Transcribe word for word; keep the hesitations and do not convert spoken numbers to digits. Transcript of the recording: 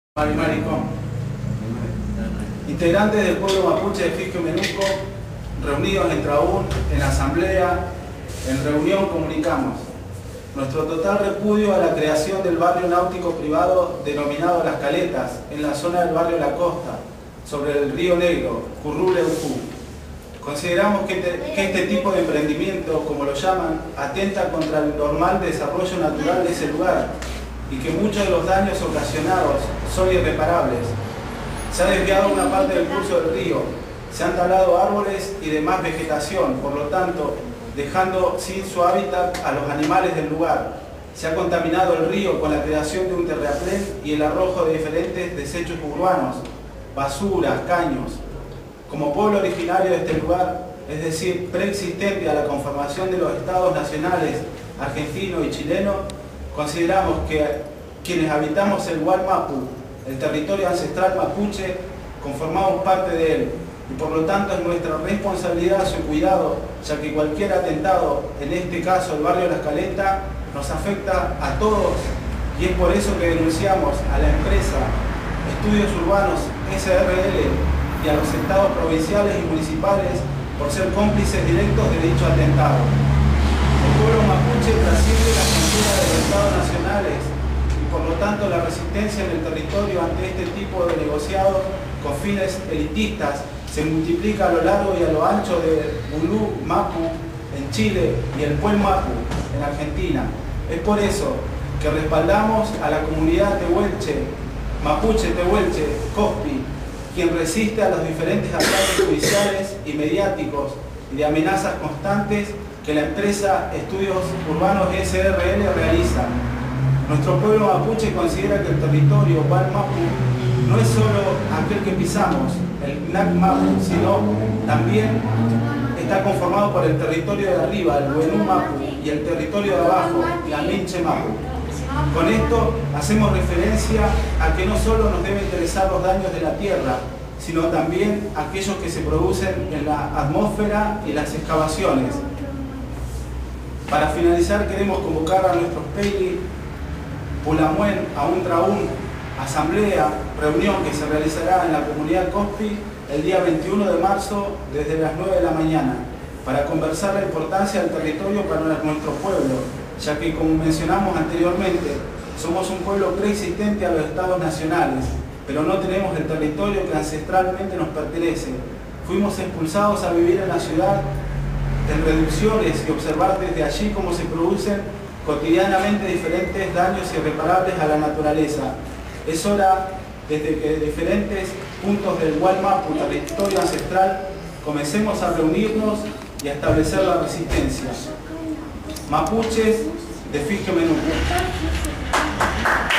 Mari Maricón. Integrantes del pueblo mapuche de Fisque-Menuco, reunidos en Traún, en asamblea, en reunión, comunicamos nuestro total repudio a la creación del barrio náutico privado denominado Las Caletas, en la zona del barrio La Costa, sobre el río Negro, Currú-Leucú. Consideramos que, te, que este tipo de emprendimiento, como lo llaman, atenta contra el normal desarrollo natural de ese lugar y que muchos de los daños ocasionados son irreparables. Se ha desviado una parte del curso del río, se han talado árboles y demás vegetación, por lo tanto, dejando sin su hábitat a los animales del lugar. Se ha contaminado el río con la creación de un terraplén y el arrojo de diferentes desechos urbanos, basuras, caños. Como pueblo originario de este lugar, es decir, preexistente a la conformación de los estados nacionales argentino y chileno, consideramos que quienes habitamos el Gualmapu, el territorio ancestral mapuche, conformamos parte de él y por lo tanto es nuestra responsabilidad su cuidado, ya que cualquier atentado, en este caso el barrio Las Caletas, nos afecta a todos y es por eso que denunciamos a la empresa Estudios Urbanos S R L y a los estados provinciales y municipales por ser cómplices directos de dicho atentado. El pueblo mapuche trasciende la frontera de los estados nacionales y por lo tanto la resistencia en el territorio ante este tipo de negociados con fines elitistas se multiplica a lo largo y a lo ancho de Bulú, Mapu en Chile y el Puel Mapu en Argentina. Es por eso que respaldamos a la comunidad tehuelche, mapuche tehuelche, Cospi, quien resiste a los diferentes ataques judiciales y mediáticos y de amenazas constantes que la empresa Estudios Urbanos S R L realiza. Nuestro pueblo mapuche considera que el territorio Gualmapu no es solo aquel que pisamos, el C N A C Mapu, sino también está conformado por el territorio de arriba, el Buenú Mapu, y el territorio de abajo, la Minche Mapu. Con esto hacemos referencia a que no solo nos deben interesar los daños de la tierra, sino también aquellos que se producen en la atmósfera y las excavaciones. Para finalizar, queremos convocar a nuestros Peili, Pulamuen, a un Traún, asamblea, reunión que se realizará en la comunidad Cospi el día veintiuno de marzo desde las nueve de la mañana, para conversar la importancia del territorio para nuestro pueblo, ya que, como mencionamos anteriormente, somos un pueblo preexistente a los estados nacionales, pero no tenemos el territorio que ancestralmente nos pertenece. Fuimos expulsados a vivir en la ciudad en reducciones y observar desde allí cómo se producen cotidianamente diferentes daños irreparables a la naturaleza. Es hora, desde que diferentes puntos del Gualmapu, territorio ancestral, comencemos a reunirnos y a establecer la resistencia. Mapuches de Fisque-Menuco.